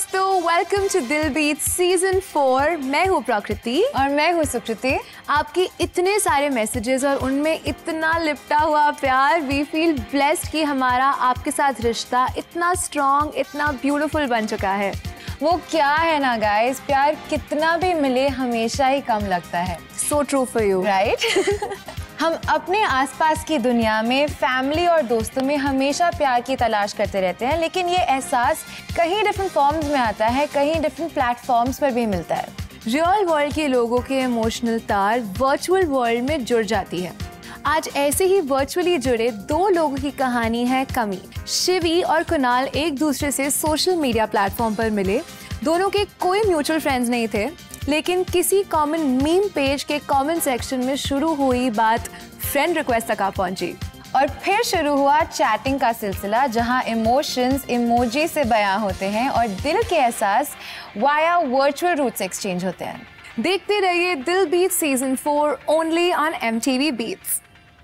दोस्तों, welcome to Dil beat season 4। मैं हूँ प्रकृति और मैं हूँ सुकृति। आपकी इतने सारे मैसेजेस और उनमें इतना लिपटा हुआ प्यार, वी फील ब्लेस्ड कि हमारा आपके साथ रिश्ता इतना स्ट्रॉन्ग, इतना ब्यूटीफुल बन चुका है। वो क्या है ना गाइस, प्यार कितना भी मिले हमेशा ही कम लगता है। So true for you, right? हम अपने आसपास की दुनिया में फैमिली और दोस्तों में हमेशा प्यार की तलाश करते रहते हैं, लेकिन ये एहसास कहीं डिफरेंट फॉर्म्स में आता है, कहीं डिफरेंट प्लेटफॉर्म्स पर भी मिलता है। रियल वर्ल्ड के लोगों के इमोशनल तार वर्चुअल वर्ल्ड में जुड़ जाती है। आज ऐसे ही वर्चुअली जुड़े दो लोगों की कहानी है कमी। शिवी और कुणाल एक दूसरे से सोशल मीडिया प्लेटफॉर्म पर मिले। दोनों के कोई म्यूचुअल फ्रेंड्स नहीं थे, लेकिन किसी कॉमन मीम पेज के कमेंट सेक्शन में शुरू हुई बात फ्रेंड रिक्वेस्ट तक आ पहुंची। और फिर शुरू हुआ चैटिंग का सिलसिला, जहां इमोशंस इमोजी से बयां होते हैं और दिल के एहसास वाया वर्चुअल रूट्स एक्सचेंज होते हैं। देखते रहिए Dil beat season 4 only on MTV beats.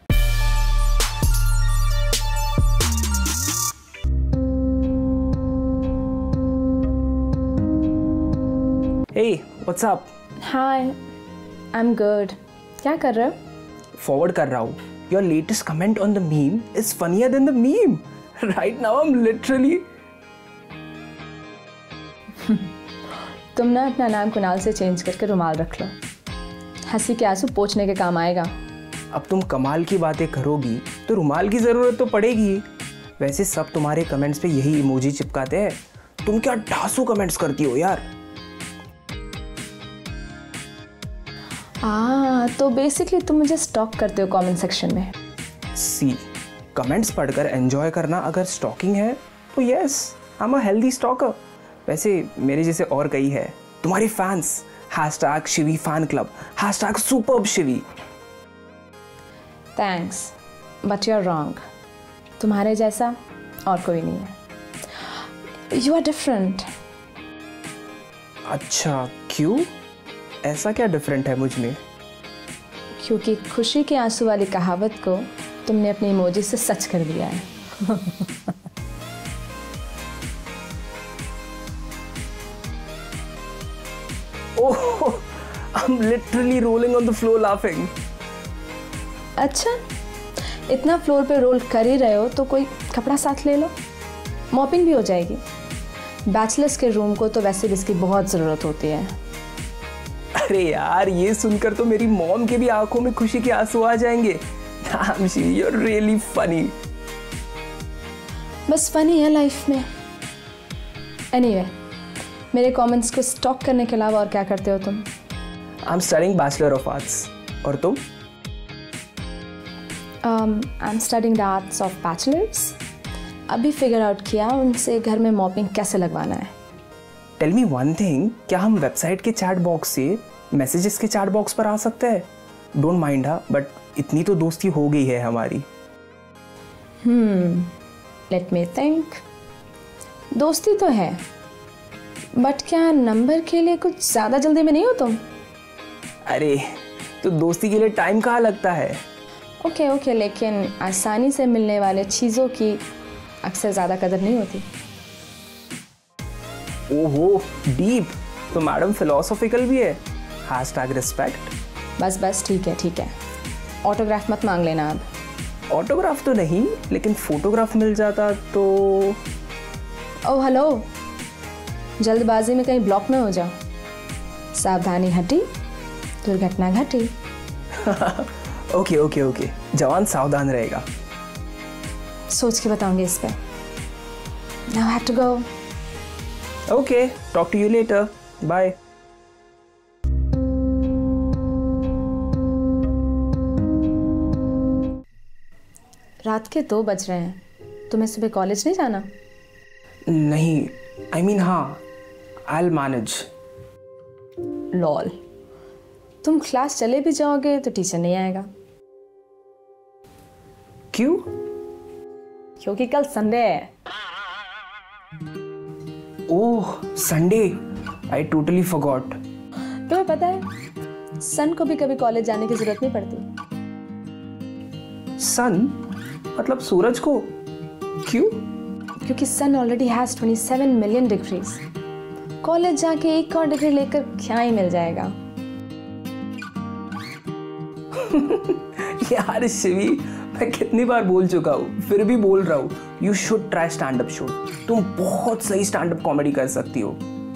Hey, what's up? Hi, I'm good. क्या कर रहे हो? Forward कर रहा हूँ. Your latest comment on the meme is funnier than the meme. Right now I'm literally. तुम ना अपना नाम कुणाल से चेंज करके रुमाल रख लो। हंसी के आंसू पोंछने के काम आएगा। अब तुम कमाल की बातें करोगी तो रुमाल की ज़रूरत तो पड़ेगी। वैसे सब तुम्हारे कमेंट्स पे यही इमोजी चिपकाते हैं। तुम क्या ढासू कमेंट्स करती हो यार। तो बेसिकली तुम मुझे स्टॉक करते हो कमेंट सेक्शन में। सी, कमेंट्स पढ़कर एंजॉय करना अगर स्टॉकिंग है तो yes, I am a healthy stalker. वैसे मेरे जैसे और कई है तुम्हारे fans. #Shivi fan club, #superb Shivi. Thanks, but you are wrong. तुम्हारे जैसा और कोई नहीं है। You are different. अच्छा, क्यों? ऐसा क्या डिफरेंट है मुझ में? क्योंकि खुशी के आंसू वाली कहावत को तुमने अपनी इमोजी से सच कर दिया है। Oh, I'm literally rolling on the floor laughing. अच्छा, इतना फ्लोर पे रोल कर ही रहे हो तो कोई कपड़ा साथ ले लो, मॉपिंग भी हो जाएगी। बैचलर्स के रूम को तो वैसे भी इसकी बहुत ज़रूरत होती है। अरे यार, ये सुनकर तो मेरी मॉम के भी आंखों में खुशी के आंसू आ जाएंगे। Damn, you're really funny. बस फनी है लाइफ में। एनीवे, मेरे कमेंट्स को स्टॉक करने के अलावा और क्या करते हो तुम? I'm studying Bachelor of Arts. और तुम? I'm studying the arts of bachelors. अभी फिगर आउट किया उनसे घर में मॉपिंग कैसे लगवाना है। टेल मी वन थिंग, क्या हम वेबसाइट के चैट बॉक्स से मैसेजेस के चैट बॉक्स पर आ सकते हैं? डोंट माइंड, हाँ, बट इतनी तो दोस्ती हो गई है हमारी। Let me think. दोस्ती तो है, बट क्या नंबर के लिए कुछ ज़्यादा जल्दी में नहीं हो तुम? अरे, तो दोस्ती के लिए टाइम कहाँ लगता है? ओके, लेकिन आसानी से मिलने वाले चीज़ों की अक्सर ज़्यादा कदर नहीं होती। ओहो, डीप। तो मैडम फिलोसॉफिकल भी है। #रिस्पेक्ट। बस ठीक है। ऑटोग्राफ मत मांग लेना अब। ऑटोग्राफ तो नहीं, लेकिन फोटोग्राफ मिल जाता तो। ओह हेलो, जल्दबाजी में कहीं ब्लॉक में हो जाओ। सावधानी हटी, दुर्घटना घटी। ओके, जवान सावधान रहेगा। सोच के बताऊंगी इस पे। Now I have to go. Okay, talk to you later. Bye. रात के 2 बज रहे हैं। तुम्हें सुबह कॉलेज नहीं जाना? नहीं, I mean हाँ, I'll manage. लॉल, तुम क्लास चले भी जाओगे तो टीचर नहीं आएगा। क्यों? क्योंकि कल संडे है। Oh, Sunday. I totally forgot. तुम्हें पता है, सन को भी कभी कॉलेज जाने की जरूरत नहीं पड़ती। सन मतलब सूरज को? क्यों? क्योंकि sun already has 27 million degrees college जाके एक और डिग्री लेकर क्या ही मिल जाएगा। यार शिवी, मैं कितनी बार बोल चुका हूँ, फिर भी बोल रहा हूँ, you should try stand up show. तुम बहुत सही स्टैंड अप कॉमेडी कर सकती हो।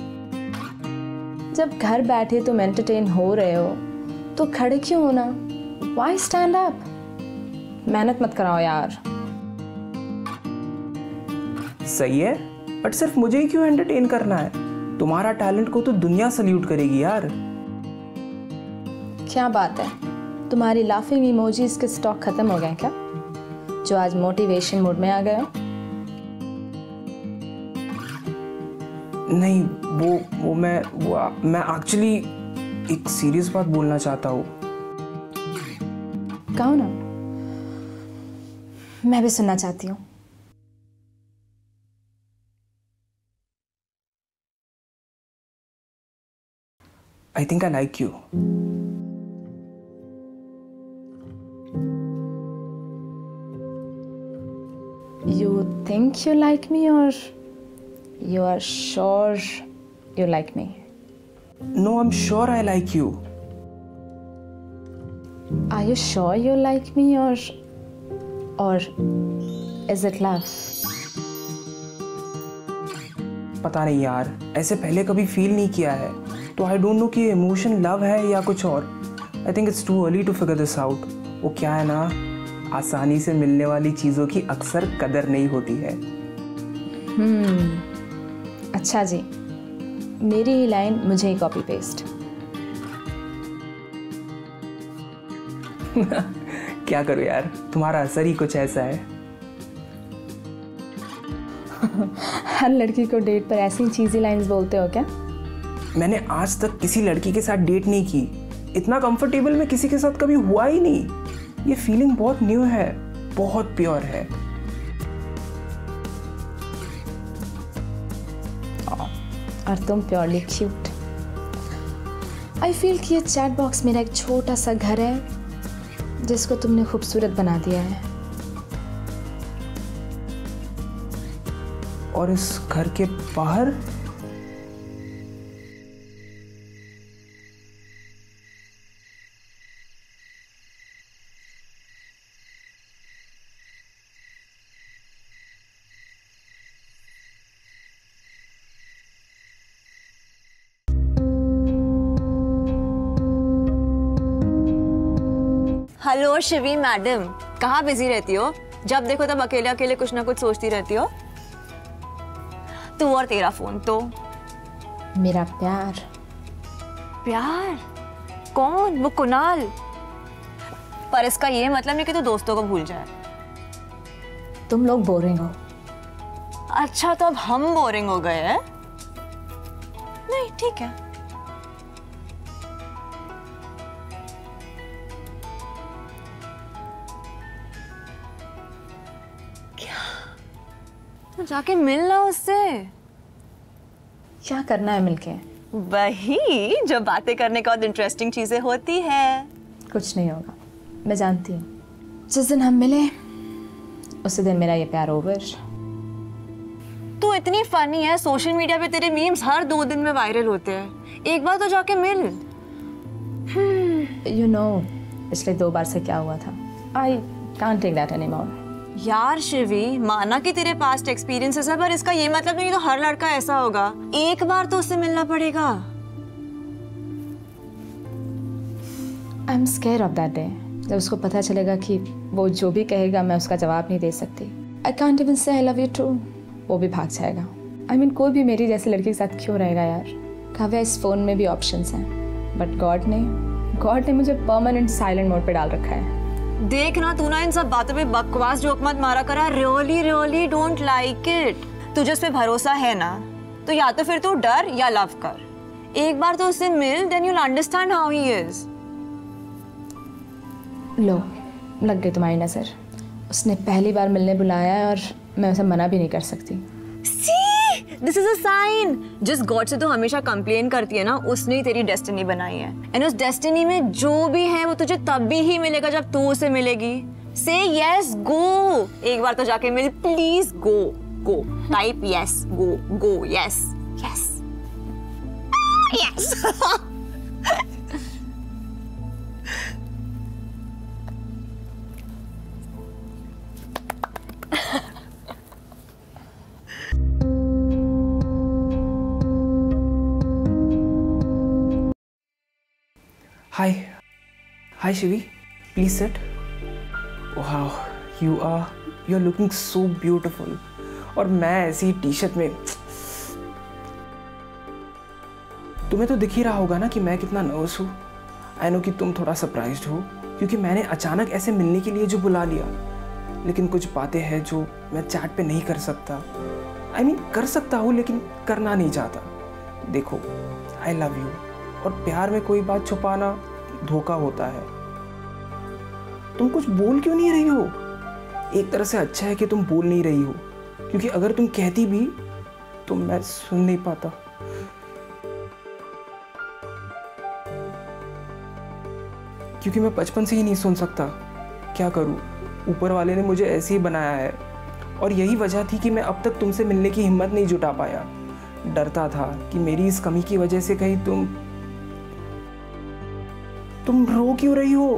जब घर बैठे तुम एंटरटेन हो रहे हो तो खड़े क्यों होना? Why stand up? मेहनत मत कराओ यार। सही है, बट सिर्फ मुझे ही क्यों एंटरटेन करना है? तुम्हारा टैलेंट को तो दुनिया सल्यूट करेगी यार। क्या बात है, तुम्हारी लाफिंग इमोजीज के स्टॉक खत्म हो गए क्या, जो आज मोटिवेशन मूड में आ गए हो? नहीं, वो मैं एक्चुअली एक सीरियस बात बोलना चाहता हूँ। कहो ना, मैं भी सुनना चाहती हूँ। I think I like you. You think you like me or you are sure you like me? No, I'm sure I like you. Are you sure you like me or is it love? पता नहीं यार, ऐसे पहले कभी feel नहीं किया है, तो आई डोंट नो कि इमोशन लव है या कुछ और। I think it's too early to figure this out. वो क्या है ना, आसानी से मिलने वाली चीज़ों की अक्सर कदर नहीं होती है। अच्छा जी, मेरी ही लाइन मुझे ही कॉपी पेस्ट। क्या करूँ यार, तुम्हारा असर ही कुछ ऐसा है। हर लड़की को डेट पर ऐसी चीज़ी लाइंस बोलते हो क्या? मैंने आज तक किसी लड़की के साथ डेट नहीं की। इतना कंफर्टेबल मैं किसी के साथ कभी हुआ ही नहीं। ये फीलिंग बहुत न्यू है, बहुत प्योर है। और तुम प्योरली क्यूट। आई फील कि ये चैट बॉक्स मेरा एक छोटा सा घर है जिसको तुमने खूबसूरत बना दिया है। और इस घर के बाहर हेलो शिवी मैडम, कहाँ बिजी रहती हो? जब देखो तब अकेले अकेले कुछ ना कुछ सोचती रहती हो। तू और तेरा फोन तो। मेरा प्यार। प्यार? कौन? वो कुणाल? पर इसका ये मतलब नहीं कि तू दोस्तों को भूल जाए। तुम लोग बोरिंग हो। अच्छा, तो अब हम बोरिंग हो गए हैं? नहीं, ठीक है। तो जाके मिलना उससे। क्या करना है मिलके? वही जो बातें करने के बाद इंटरेस्टिंग चीजें होती है। कुछ नहीं होगा, मैं जानती हूँ। जिस दिन हम मिले उसी दिन मेरा ये प्यार ओवर। तू इतनी फनी है, सोशल मीडिया पे तेरे मीम्स हर 2 दिन में वायरल होते हैं। एक बार तो जाके मिल। You know, पिछले 2 बार से क्या हुआ था? I can't take that anymore. यार शिवी, माना कि तेरे पास्ट एक्सपीरियंसेस है, पर इसका ये मतलब नहीं तो हर लड़का ऐसा होगा। एक बार तो उससे मिलना पड़ेगा। I'm scared of that day. जब उसको पता चलेगा कि वो जो भी कहेगा मैं उसका जवाब नहीं दे सकती। I can't even say I love you too. वो भी भाग जाएगा। I mean, कोई भी मेरी जैसी लड़की के साथ क्यों रहेगा यार? काव्या, इस फोन में भी ऑप्शंस हैं, बट गॉड ने मुझे परमानेंट साइलेंट मोड पे डाल रखा है। देखना, तू ना इन सब बातों पे बकवास जोक मत मारा करा। Really don't like it. तुझे उस पे भरोसा है ना, तो या तो फिर तू डर या लव कर। एक बार तो उससे मिल, then you'll understand how he is. लो, लग गई तुम्हारी नजर। उसने पहली बार मिलने बुलाया है और मैं उसे मना भी नहीं कर सकती। This is a sign. जिस गॉड से तू हमेशा कंप्लेन करती है ना, उसने ही तेरी डेस्टिनी बनाई है। एंड उस डेस्टिनी में जो भी है वो तुझे तब भी ही मिलेगा जब तू उसे मिलेगी। से यस, गो। एक बार तो जाके मिल, please go. Type yes, go yes. Yes. Hi Shivi, please sit. Wow, you're looking so beautiful. और मैं ऐसी टी-शर्ट में, तुम्हें तो दिख ही रहा होगा ना कि मैं कितना नर्वस हूँ। आई नो कि तुम थोड़ा सरप्राइज्ड हो क्योंकि मैंने अचानक ऐसे मिलने के लिए जो बुला लिया, लेकिन कुछ बातें हैं जो मैं चैट पे नहीं कर सकता। I mean, कर सकता हूँ लेकिन करना नहीं चाहता। देखो, आई लव यू, और प्यार में कोई बात छुपाना धोखा होता है। तुम कुछ बोल क्यों नहीं रही हो? एक तरह से अच्छा है कि तुम बोल नहीं रही हो, क्योंकि अगर तुम कहती भी तो मैं सुन नहीं पाता। क्योंकि मैं बचपन से ही नहीं सुन सकता। क्या करूं? ऊपर वाले ने मुझे ऐसे ही बनाया है, और यही वजह थी कि मैं अब तक तुमसे मिलने की हिम्मत नहीं जुटा पाया। डरता था कि मेरी इस कमी की वजह से कहीं तुम रो क्यों रही हो?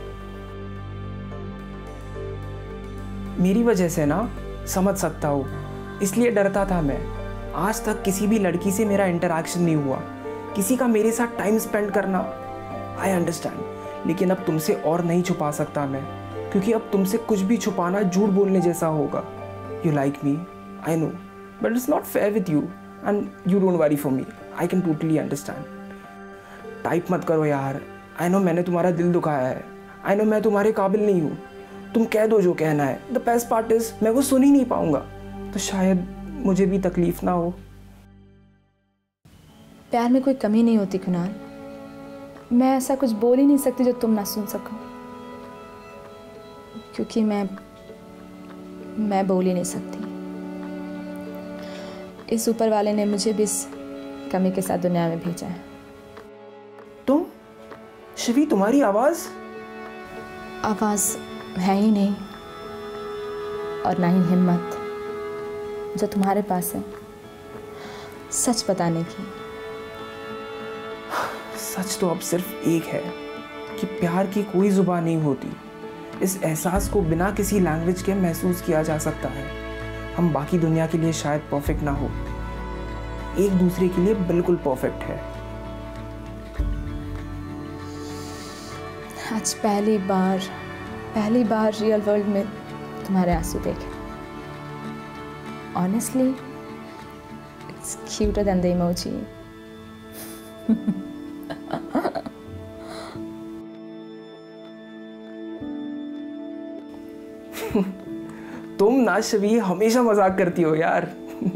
मेरी वजह से ना, समझ सकता हूँ, इसलिए डरता था मैं। आज तक किसी भी लड़की से मेरा इंटरेक्शन नहीं हुआ, किसी का मेरे साथ टाइम स्पेंड करना। आई अंडरस्टैंड, लेकिन अब तुमसे और नहीं छुपा सकता मैं, क्योंकि अब तुमसे कुछ भी छुपाना झूठ बोलने जैसा होगा। You like me, I know, but it's not fair with you, and you don't worry for me. I can totally understand. Type मत करो यार। आई नो मैंने तुम्हारा दिल दुखाया है। आई नो मैं तुम्हारे काबिल नहीं हूँ। तुम कह दो जो कहना है। द बेस्ट पार्ट इज मैं वो सुन ही नहीं पाऊंगा, तो शायद मुझे भी तकलीफ ना हो। प्यार में कोई कमी नहीं होती कुणाल। मैं ऐसा कुछ बोल ही नहीं सकती जो तुम ना सुन सको, क्योंकि मैं बोल ही नहीं सकती। इस ऊपर वाले ने मुझे भी इस कमी के साथ दुनिया में भेजा है। तुम शिवी, तुम्हारी आवाज है ही नहीं, और ना ही हिम्मत जो तुम्हारे पास है सच बताने की। सच तो अब सिर्फ एक है कि प्यार की कोई जुबान नहीं होती। इस एहसास को बिना किसी लैंग्वेज के महसूस किया जा सकता है। हम बाकी दुनिया के लिए शायद परफेक्ट ना हो, एक दूसरे के लिए बिल्कुल परफेक्ट है। आज पहली बार रियल वर्ल्ड में तुम्हारे आंसू देखे। Honestly it's cuter than the emoji. तुम ना शिवी हमेशा मजाक करती हो यार।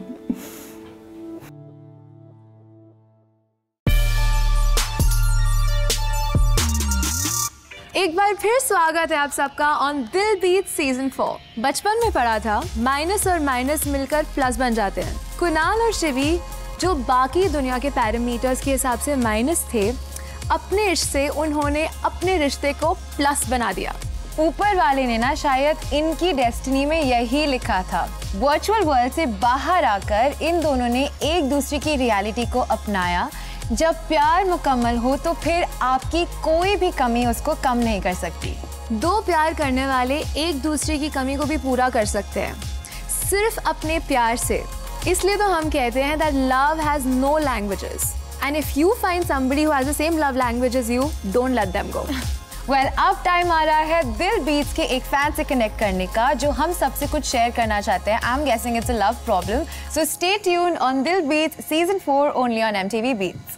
एक बार फिर स्वागत है आप सबका ऑन दिल बीट सीजन 4। बचपन में पढ़ा था माइनस और माइनस मिलकर प्लस बन जाते हैं। कुणाल और शिवी जो बाकी दुनिया के पैरामीटर्स के हिसाब से माइनस थे, अपने इश्क से उन्होंने अपने रिश्ते को प्लस बना दिया। ऊपर वाले ने ना शायद इनकी डेस्टिनी में यही लिखा था। वर्चुअल वर्ल्ड से बाहर आकर इन दोनों ने एक दूसरे की रियलिटी को अपनाया। जब प्यार मुकम्मल हो तो फिर आपकी कोई भी कमी उसको कम नहीं कर सकती। दो प्यार करने वाले एक दूसरे की कमी को भी पूरा कर सकते हैं सिर्फ अपने प्यार से। इसलिए तो हम कहते हैं that love has no languages and if you find somebody who has the same love language as you, don't let them go. Well, अब टाइम आ रहा है दिल बीट्स के एक फैन से कनेक्ट करने का जो हम सबसे कुछ शेयर करना चाहते हैं। I'm guessing it's a love problem. So stay tuned on Dil Beats Season 4 only on MTV Beats.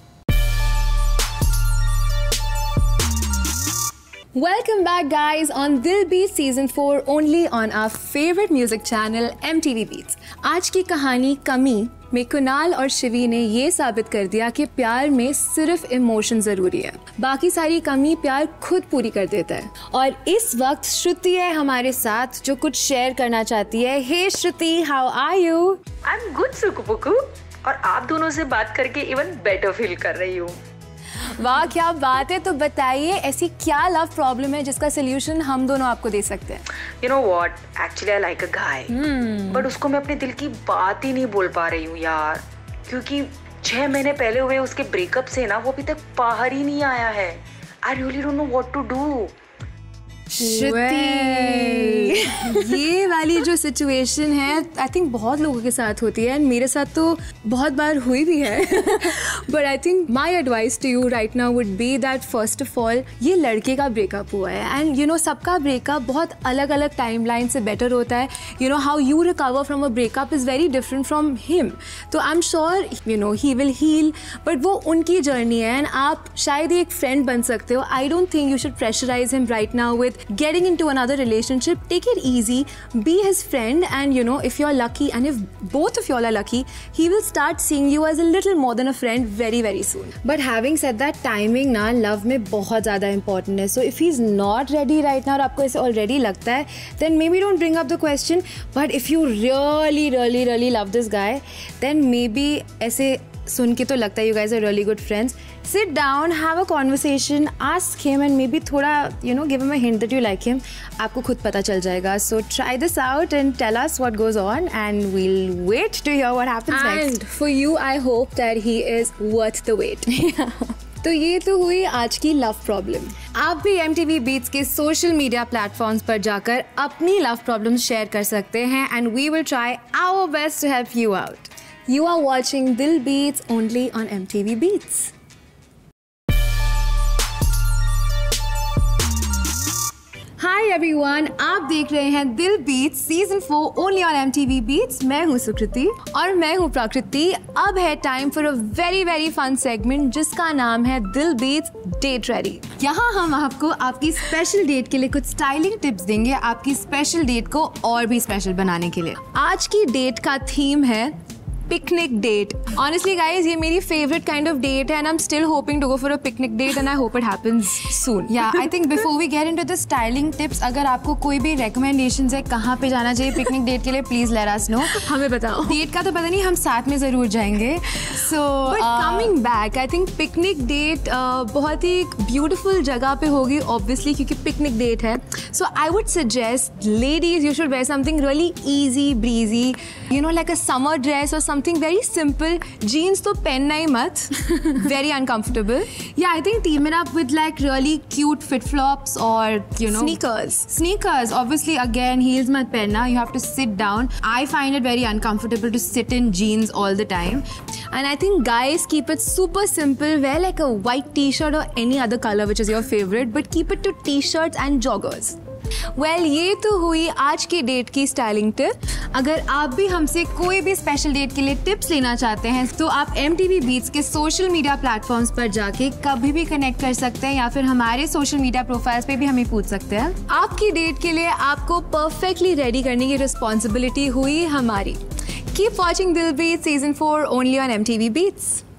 Welcome back guys on Dil Beats Season 4 only on our favorite music channel MTV Beats. आज की कहानी कमी में कुणाल और शिवी ने ये साबित कर दिया कि प्यार में सिर्फ इमोशन जरूरी है, बाकी सारी कमी प्यार खुद पूरी कर देता है। और इस वक्त श्रुति है हमारे साथ जो कुछ शेयर करना चाहती है। Hey Shruti, how are you? I am good सुकुपुकु, और आप दोनों से बात करके इवन बेटर फील कर रही हूँ। वाह क्या बात है। तो बताइए ऐसी क्या लव प्रॉब्लम है जिसका सोल्यूशन हम दोनों आपको दे सकते हैं? You know what, actually I like a guy, but उसको मैं अपने दिल की बात ही नहीं बोल पा रही हूँ यार, क्योंकि 6 महीने पहले हुए उसके ब्रेकअप से ना वो अभी तक बाहर ही नहीं आया है। I really don't know what to do. ये वाली जो सिचुएशन है आई थिंक बहुत लोगों के साथ होती है एंड मेरे साथ तो बहुत बार हुई भी है। But I think my advice to you right now would be that first of all ये लड़के का ब्रेकअप हुआ है एंड यू नो सबका ब्रेकअप बहुत अलग अलग टाइमलाइन से बेटर होता है। You know how you recover from a breakup is very different from him. तो I am sure you know he will heal, but वो उनकी जर्नी है एंड आप शायद एक फ्रेंड बन सकते हो। I don't think you should pressurise him right now with getting into another relationship. Take it easy, be his friend, and you know, if you're lucky and if both of y'all are lucky, he will start seeing you as a little more than a friend very very soon. But having said that, timing ना love में बहुत ज़्यादा important है. So if he's not ready right now और आपको ऐसे already लगता है, then maybe don't bring up the question. But if you really love this guy, then maybe ऐसे सुन के तो लगता है you guys are really good friends. Sit down, have a conversation, ask him and maybe थोड़ा you know give him a hint that you like him. आपको खुद पता चल जाएगा. So try this out and tell us what goes on and we'll wait to hear what happens next. And for you, I hope that he is worth the wait. तो ये तो हुई आज की लव प्रॉब्लम। आप भी MTV Beats के social media platforms पर जाकर अपनी लव प्रॉब्लम्स शेयर कर सकते हैं and we will try our best to help you out. You are watching Dil Beats only on MTV Beats. Hi everyone, आप देख रहे हैं Dil beats season 4 only on MTV Beats। मैं हूँ सुकृति और मैं हूँ प्रकृति। अब है time for a very very fun segment जिसका नाम है दिल बीट्स डेट रेडी। यहाँ हम आपको आपकी स्पेशल डेट के लिए कुछ स्टाइलिंग टिप्स देंगे आपकी स्पेशल डेट को और भी स्पेशल बनाने के लिए। आज की डेट का थीम है पिकनिक डेट। Honestly guys, ये मेरी favorite kind of date है and I'm still hoping to go for a picnic date and I hope it happens soon. Yeah, I think before we get into the styling tips, अगर आपको कोई भी recommendations है कहाँ पे जाना चाहिए पिकनिक डेट के लिए, please let us know. हमें बताओ। डेट का तो पता नहीं, हम साथ में ज़रूर जाएंगे। So but coming back, I think picnic date बहुत ही ब्यूटीफुल जगह पे होगी obviously क्योंकि पिकनिक डेट है। So I would suggest ladies you should wear something really easy breezy, you know like a summer dress or something very simple. Jeans तो पहनना ही मत, very uncomfortable. Yeah, I think team it up with like really cute fit flops or you know sneakers. Obviously again heels मत पहनना, you have to sit down. I find it very uncomfortable to sit in jeans all the time. And I think guys keep it super simple. Wear like a white t-shirt or any other color which is your favorite, but keep it to t-shirts and joggers. Well, ये तो हुई आज की date की styling tip. अगर आप भी हमसे कोई भी स्पेशल डेट के लिए टिप्स लेना चाहते हैं तो आप MTV Beats के सोशल मीडिया प्लेटफॉर्म्स पर जाके कभी भी कनेक्ट कर सकते हैं या फिर हमारे सोशल मीडिया प्रोफाइल्स पे भी हमें पूछ सकते हैं। आपकी डेट के लिए आपको परफेक्टली रेडी करने की रिस्पॉन्सिबिलिटी हुई हमारी। Keep watching Dil Beats Season 4 only on MTV Beats.